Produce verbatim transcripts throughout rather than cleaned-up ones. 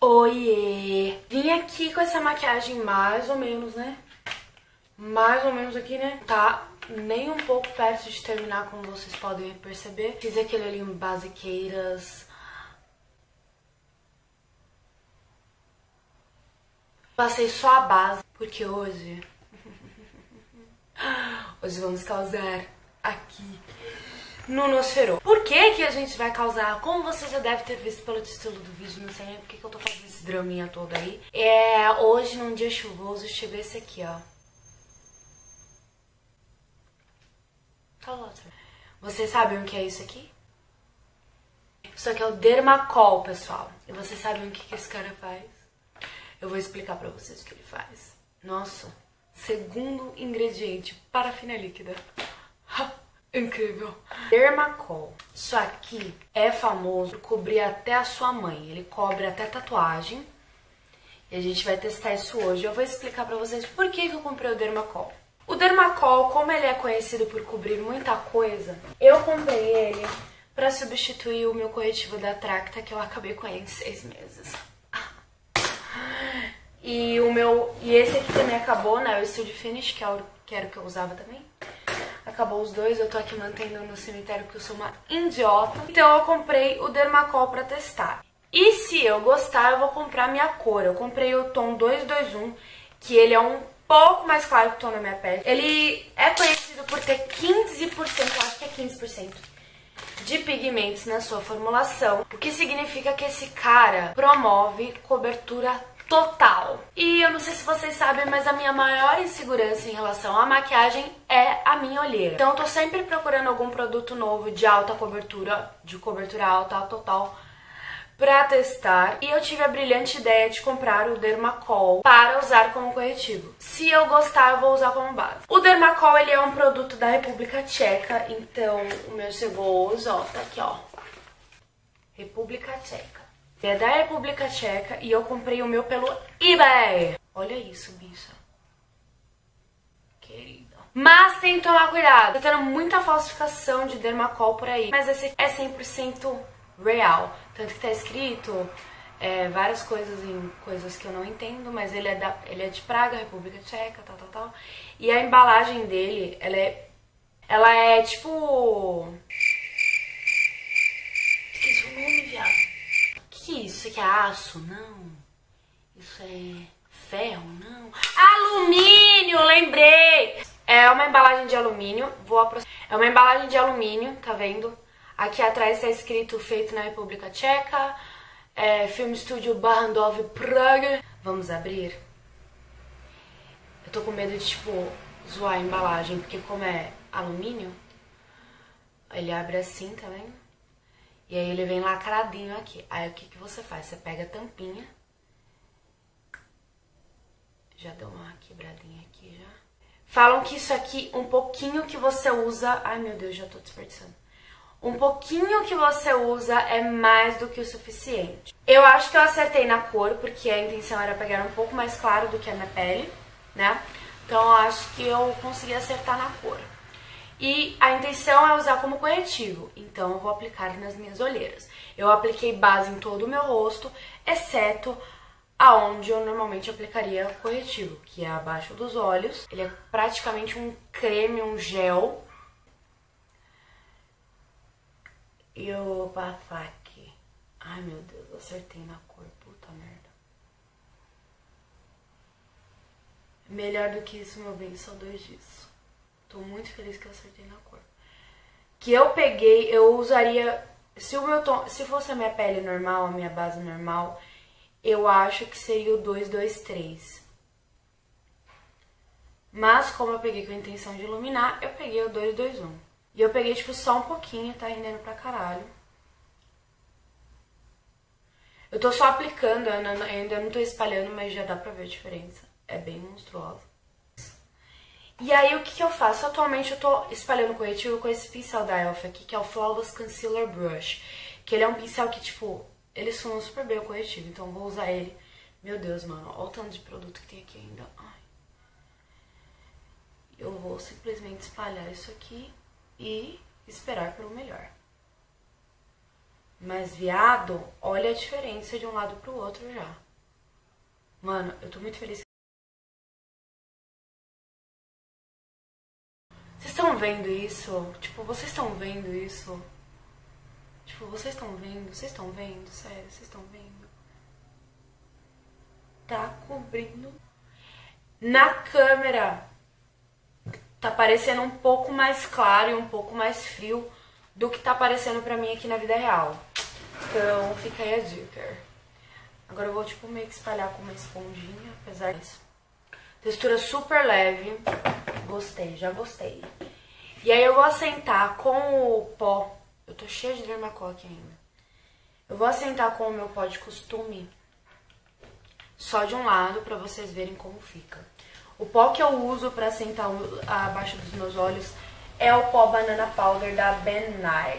Oiê! Vim aqui com essa maquiagem mais ou menos, né? Mais ou menos aqui, né? Tá nem um pouco perto de terminar, como vocês podem perceber. Fiz aquele ali em basiqueiras. Passei só a base, porque hoje... hoje vamos causar aqui no Nosferô. Por que que a gente vai causar? Como você já deve ter visto pelo título do vídeo, não sei nem por que que eu tô fazendo esse draminha todo aí. É, hoje, num dia chuvoso, chegou esse aqui, ó. Vocês sabem o que é isso aqui? Isso aqui é o Dermacol, pessoal. E vocês sabem o que que esse cara faz? Eu vou explicar pra vocês o que ele faz. Nossa, segundo ingrediente, parafina líquida. Ha, incrível. Dermacol. Isso aqui é famoso por cobrir até a sua mãe. Ele cobre até tatuagem. E a gente vai testar isso hoje. Eu vou explicar pra vocês por que que eu comprei o Dermacol. O Dermacol, como ele é conhecido por cobrir muita coisa, eu comprei ele pra substituir o meu corretivo da Tracta, que eu acabei com ele em seis meses. E o meu e esse aqui também acabou, né? O Studio Finish, que, é o, que era o que eu usava também. Acabou os dois, eu tô aqui mantendo no cemitério porque eu sou uma idiota. Então eu comprei o Dermacol pra testar. E se eu gostar, eu vou comprar a minha cor. Eu comprei o tom dois dois um, que ele é um pouco mais claro que o tom da minha pele. Ele é conhecido por ter quinze por cento, eu acho que é quinze por cento, de pigmentos na sua formulação. O que significa que esse cara promove cobertura total. E eu não sei se vocês sabem, mas a minha maior insegurança em relação à maquiagem é a minha olheira. Então eu tô sempre procurando algum produto novo de alta cobertura, de cobertura alta, total, pra testar. E eu tive a brilhante ideia de comprar o Dermacol para usar como corretivo. Se eu gostar, eu vou usar como base. O Dermacol, ele é um produto da República Tcheca, então o meu chegou hoje, ó, tá aqui, ó. República Tcheca. É da República Tcheca e eu comprei o meu pelo eBay. Olha isso, bicha. Querida. Mas tem que tomar cuidado. Tá tendo muita falsificação de Dermacol por aí. Mas esse é cem por cento real. Tanto que tá escrito é, várias coisas em coisas que eu não entendo. Mas ele é, da, ele é de Praga, República Tcheca, tal, tal, tal. E a embalagem dele, ela é... Ela é tipo... Esqueci o nome, viado. Que isso? Isso aqui é aço? Não. Isso é ferro? Não. Alumínio! Lembrei! É uma embalagem de alumínio. Vou aproximar. É uma embalagem de alumínio, tá vendo? Aqui atrás tá escrito feito na República Tcheca. É, Film Studio Barrandov Praga. Vamos abrir? Eu tô com medo de, tipo, zoar a embalagem, porque como é alumínio, ele abre assim, tá vendo? E aí ele vem lacradinho aqui. Aí o que que você faz? Você pega a tampinha. Já deu uma quebradinha aqui já. Falam que isso aqui, um pouquinho que você usa... Ai, meu Deus, já tô desperdiçando. Um pouquinho que você usa é mais do que o suficiente. Eu acho que eu acertei na cor, porque a intenção era pegar um pouco mais claro do que a minha pele, né? Então eu acho que eu consegui acertar na cor. E a intenção é usar como corretivo, então eu vou aplicar nas minhas olheiras. Eu apliquei base em todo o meu rosto, exceto aonde eu normalmente aplicaria corretivo, que é abaixo dos olhos. Ele é praticamente um creme, um gel. E eu vou passar aqui. Ai, meu Deus, eu acertei na cor, puta merda. Melhor do que isso, meu bem, só dois dias. Tô muito feliz que eu acertei na cor. Que eu peguei, eu usaria... Se, o meu tom, se fosse a minha pele normal, a minha base normal, eu acho que seria o dois dois três. Mas como eu peguei com a intenção de iluminar, eu peguei o dois dois um. E eu peguei, tipo, só um pouquinho, tá rendendo pra caralho. Eu tô só aplicando, eu ainda não tô espalhando, mas já dá pra ver a diferença. É bem monstruosa. E aí, o que que eu faço? Atualmente eu tô espalhando corretivo com esse pincel da Elf aqui, que é o Flawless Concealer Brush. Que ele é um pincel que, tipo, ele suma super bem o corretivo, então eu vou usar ele. Meu Deus, mano, olha o tanto de produto que tem aqui ainda. Ai. Eu vou simplesmente espalhar isso aqui e esperar pelo melhor. Mas, viado, olha a diferença de um lado pro outro já. Mano, eu tô muito feliz. Vocês estão vendo isso? Tipo, vocês estão vendo isso? Tipo, vocês estão vendo? Vocês estão vendo? Sério, vocês estão vendo? Tá cobrindo. Na câmera tá parecendo um pouco mais claro e um pouco mais frio do que tá aparecendo pra mim aqui na vida real. Então, fica aí a dica. Agora eu vou, tipo, meio que espalhar com uma esponjinha, apesar disso. Textura super leve. Gostei, já gostei. E aí eu vou assentar com o pó. Eu tô cheia de Dermacol aqui ainda. Eu vou assentar com o meu pó de costume só de um lado pra vocês verem como fica. O pó que eu uso pra assentar abaixo dos meus olhos é o pó Banana Powder da Ben Nye.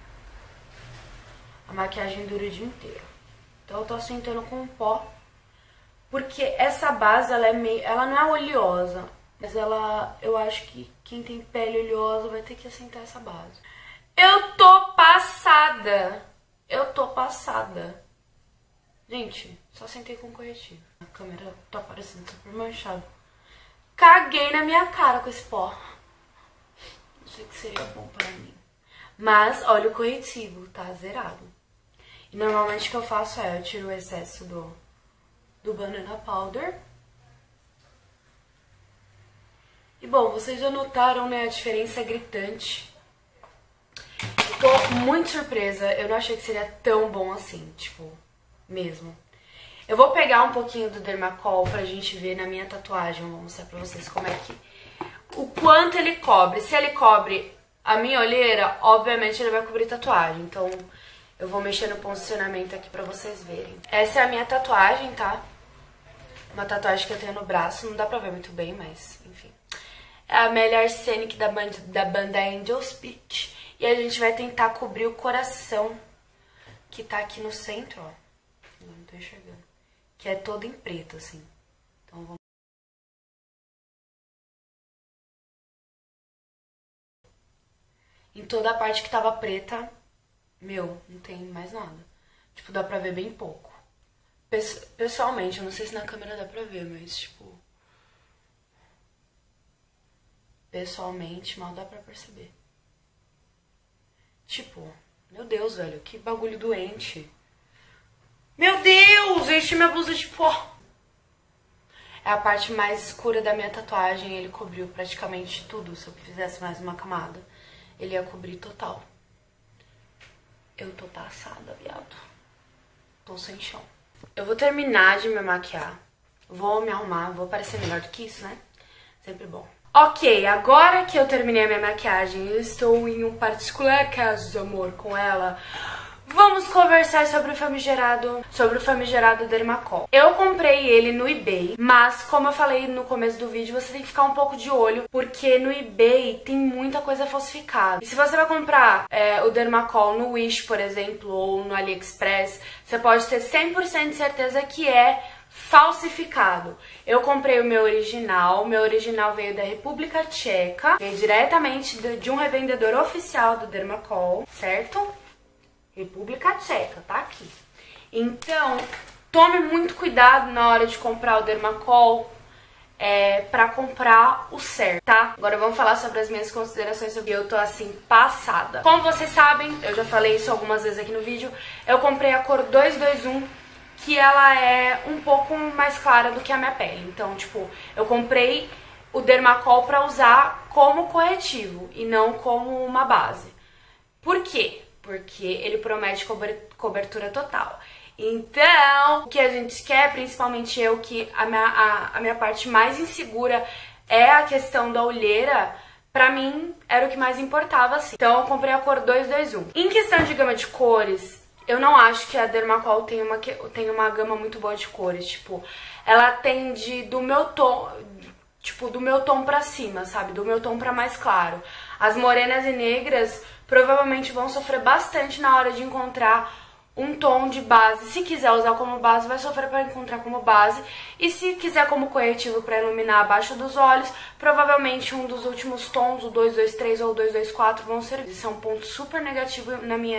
A maquiagem dura o dia inteiro. Então eu tô assentando com o pó, porque essa base, ela é meio, ela não é oleosa, mas ela, eu acho que quem tem pele oleosa vai ter que assentar essa base. Eu tô passada. Eu tô passada. Gente, só sentei com corretivo. A câmera tá parecendo super manchada. Caguei na minha cara com esse pó. Não sei que seria bom pra mim. Mas, olha o corretivo, tá zerado. E normalmente o que eu faço é, eu tiro o excesso do, do Banana Powder. E bom, vocês já notaram, né, a diferença gritante. Eu tô muito surpresa, eu não achei que seria tão bom assim, tipo, mesmo. Eu vou pegar um pouquinho do Dermacol pra gente ver na minha tatuagem, eu vou mostrar pra vocês como é que... O quanto ele cobre. Se ele cobre a minha olheira, obviamente ele vai cobrir tatuagem, então eu vou mexer no posicionamento aqui pra vocês verem. Essa é a minha tatuagem, tá? Uma tatuagem que eu tenho no braço, não dá pra ver muito bem, mas enfim. É a Amélia Arsenic da banda, da banda Angels Beach. E a gente vai tentar cobrir o coração, que tá aqui no centro, ó. Eu não tô enxergando. Que é todo em preto, assim. Então vamos... Em toda a parte que tava preta, meu, não tem mais nada. Tipo, dá pra ver bem pouco. Pessoalmente, eu não sei se na câmera dá pra ver, mas tipo... Pessoalmente, mal dá pra perceber. Tipo, meu Deus, velho, que bagulho doente. Meu Deus, enchi minha blusa de pó. É a parte mais escura da minha tatuagem, ele cobriu praticamente tudo. Se eu fizesse mais uma camada, ele ia cobrir total. Eu tô passada, viado. Tô sem chão. Eu vou terminar de me maquiar. Vou me arrumar, vou parecer melhor do que isso, né? Sempre bom. Ok, agora que eu terminei a minha maquiagem, eu estou em um particular caso de amor com ela. Vamos conversar sobre o famigerado, sobre o famigerado Dermacol. Eu comprei ele no eBay, mas como eu falei no começo do vídeo, você tem que ficar um pouco de olho, porque no eBay tem muita coisa falsificada. E se você vai comprar é, o Dermacol no Wish, por exemplo, ou no AliExpress, você pode ter cem por cento de certeza que é falsificado. Eu comprei o meu original, o meu original veio da República Tcheca, veio diretamente de um revendedor oficial do Dermacol, certo? República Tcheca, tá aqui. Então, tome muito cuidado na hora de comprar o Dermacol, é, pra comprar o certo, tá? Agora vamos falar sobre as minhas considerações sobre eu tô assim, passada. Como vocês sabem, eu já falei isso algumas vezes aqui no vídeo, eu comprei a cor dois dois um, que ela é um pouco mais clara do que a minha pele. Então, tipo, eu comprei o Dermacol pra usar como corretivo e não como uma base. Por quê? Porque ele promete cobertura total. Então, o que a gente quer, principalmente eu, que a minha, a, a minha parte mais insegura é a questão da olheira, pra mim era o que mais importava, assim. Então eu comprei a cor dois dois um. Em questão de gama de cores, eu não acho que a Dermacol tem uma, tem uma gama muito boa de cores. Tipo, ela tende do meu tom, tipo, do meu tom pra cima, sabe? Do meu tom pra mais claro. As morenas e negras provavelmente vão sofrer bastante na hora de encontrar um tom de base. Se quiser usar como base, vai sofrer para encontrar como base. E se quiser como corretivo para iluminar abaixo dos olhos, provavelmente um dos últimos tons, o dois dois três ou o dois dois quatro, vão servir. Isso é um ponto super negativo na minha,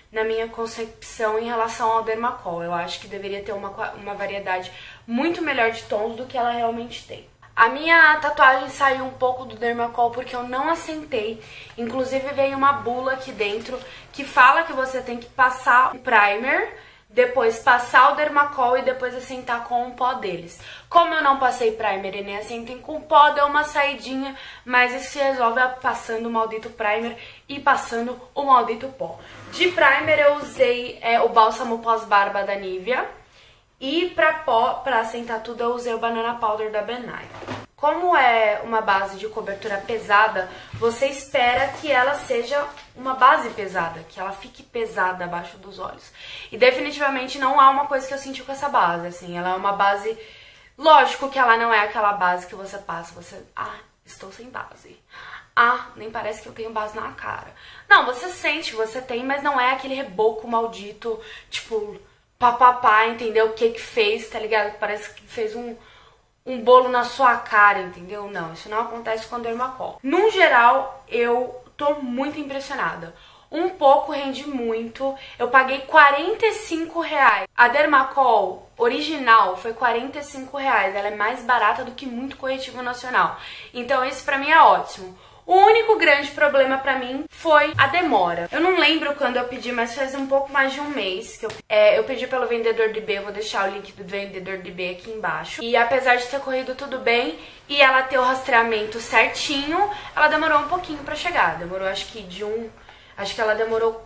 na minha concepção em relação ao Dermacol. Eu acho que deveria ter uma, uma variedade muito melhor de tons do que ela realmente tem. A minha tatuagem saiu um pouco do Dermacol porque eu não assentei. Inclusive veio uma bula aqui dentro que fala que você tem que passar o primer, depois passar o Dermacol e depois assentar com o pó deles. Como eu não passei primer e nem assentei com pó, deu uma saidinha, mas isso se resolve passando o maldito primer e passando o maldito pó. De primer eu usei é, o bálsamo pós-barba da Nivea. E pra pó, pra assentar tudo, eu usei o Banana Powder da Benai. Como é uma base de cobertura pesada, você espera que ela seja uma base pesada, que ela fique pesada abaixo dos olhos. E definitivamente não há uma coisa que eu senti com essa base, assim, ela é uma base... Lógico que ela não é aquela base que você passa, você... Ah, estou sem base. Ah, nem parece que eu tenho base na cara. Não, você sente que você tem, mas não é aquele reboco maldito, tipo... papapá, entendeu? O que que fez, tá ligado? Parece que fez um, um bolo na sua cara, entendeu? Não, isso não acontece com a Dermacol. No geral, eu tô muito impressionada. Um pouco rende muito. Eu paguei quarenta e cinco reais. A Dermacol original foi quarenta e cinco reais. Ela é mais barata do que muito corretivo nacional. Então isso pra mim é ótimo. O único grande problema pra mim foi a demora. Eu não lembro quando eu pedi, mas faz um pouco mais de um mês que eu, é, eu pedi pelo vendedor de B. Eu vou deixar o link do vendedor de B aqui embaixo. E apesar de ter corrido tudo bem e ela ter o rastreamento certinho, ela demorou um pouquinho pra chegar. Demorou acho que de um... Acho que ela demorou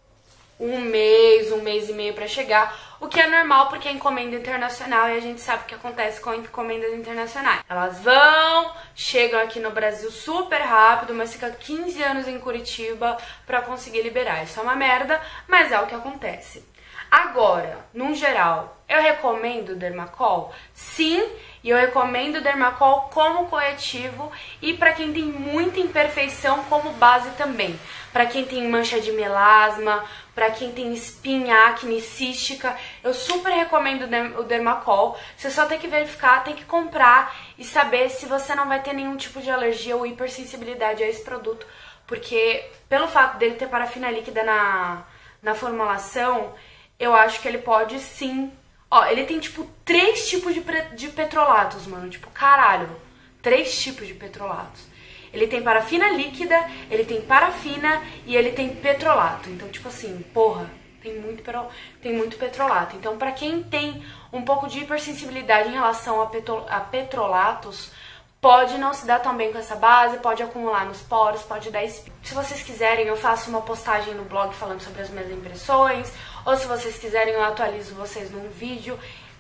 um mês, um mês e meio pra chegar, o que é normal porque é encomenda internacional e a gente sabe o que acontece com encomendas internacionais. Elas vão, chegam aqui no Brasil super rápido, mas fica quinze anos em Curitiba pra conseguir liberar. Isso é uma merda, mas é o que acontece. Agora, num geral, eu recomendo o Dermacol? Sim, e eu recomendo o Dermacol como corretivo e pra quem tem muita imperfeição como base também. Pra quem tem mancha de melasma, pra quem tem espinha, acne, cística, eu super recomendo o Dermacol. Você só tem que verificar, tem que comprar e saber se você não vai ter nenhum tipo de alergia ou hipersensibilidade a esse produto. Porque pelo fato dele ter parafina líquida na, na formulação, eu acho que ele pode sim... Ó, ele tem tipo três tipos de, de petrolatos, mano. Tipo, caralho, três tipos de petrolatos. Ele tem parafina líquida, ele tem parafina e ele tem petrolato. Então, tipo assim, porra, tem muito, tem muito petrolato. Então, pra quem tem um pouco de hipersensibilidade em relação a, petro, a petrolatos, pode não se dar tão bem com essa base, pode acumular nos poros, pode dar espinha. Se vocês quiserem, eu faço uma postagem no blog falando sobre as minhas impressões, ou se vocês quiserem, eu atualizo vocês num vídeo.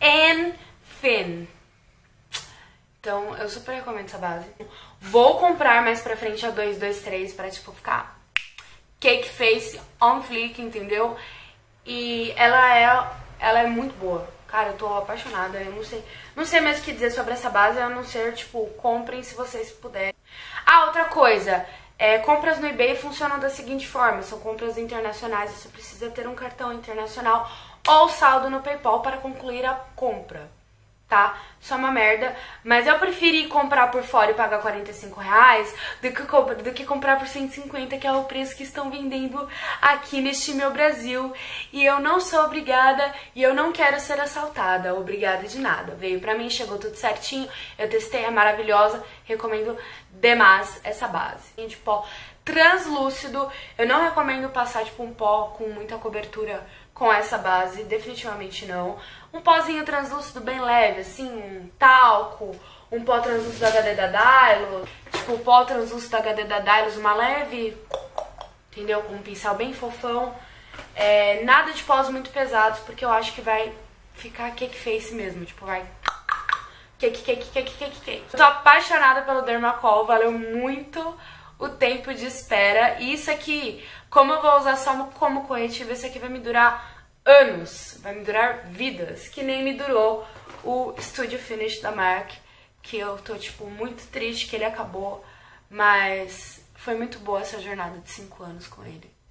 Enfim. Então, eu super recomendo essa base. Vou comprar mais pra frente a dois dois três pra, tipo, ficar cake face on fleek, entendeu? E ela é, ela é muito boa. Cara, eu tô apaixonada. Eu não sei, não sei mais o que dizer sobre essa base, a não ser, tipo, comprem se vocês puderem. Ah, outra coisa. É, compras no eBay funcionam da seguinte forma. São compras internacionais, você precisa ter um cartão internacional ou saldo no PayPal para concluir a compra. Tá? Isso é uma merda, mas eu preferi comprar por fora e pagar quarenta e cinco reais do que, do que comprar por cento e cinquenta, que é o preço que estão vendendo aqui neste meu Brasil. E eu não sou obrigada e eu não quero ser assaltada, obrigada de nada. Veio pra mim, chegou tudo certinho, eu testei, é maravilhosa, recomendo demais essa base. De pó translúcido, eu não recomendo passar tipo um pó com muita cobertura com essa base, definitivamente não. Um pozinho translúcido bem leve, assim, um talco, um pó translúcido da H D da Dylos, tipo o pó translúcido da H D da Dylos, uma leve, entendeu? Com um pincel bem fofão. É, nada de pós muito pesados, porque eu acho que vai ficar cake face mesmo, tipo, vai... Cake, cake, cake, cake, cake. Eu tô apaixonada pelo Dermacol, valeu muito o tempo de espera. E isso aqui, como eu vou usar só como corretivo, esse aqui vai me durar anos, vai me durar vidas, que nem me durou o Studio Finish da M A C, que eu tô, tipo, muito triste que ele acabou, mas foi muito boa essa jornada de cinco anos com ele.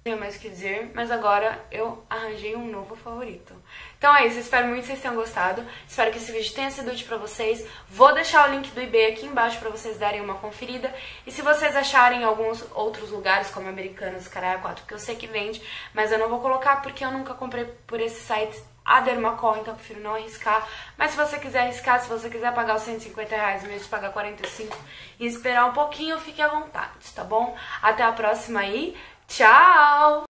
tenho mais o que dizer, mas agora eu arranjei um novo favorito. Então é isso, espero muito que vocês tenham gostado, espero que esse vídeo tenha sido útil pra vocês. Vou deixar o link do eBay aqui embaixo pra vocês darem uma conferida. E se vocês acharem alguns outros lugares, como Americanas, Caralho quatro, que eu sei que vende, mas eu não vou colocar porque eu nunca comprei por esse site a Dermacol, então eu prefiro não arriscar. Mas se você quiser arriscar, se você quiser pagar os cento e cinquenta reais, em vez de pagar quarenta e cinco e esperar um pouquinho, fique à vontade, tá bom? Até a próxima aí, tchau!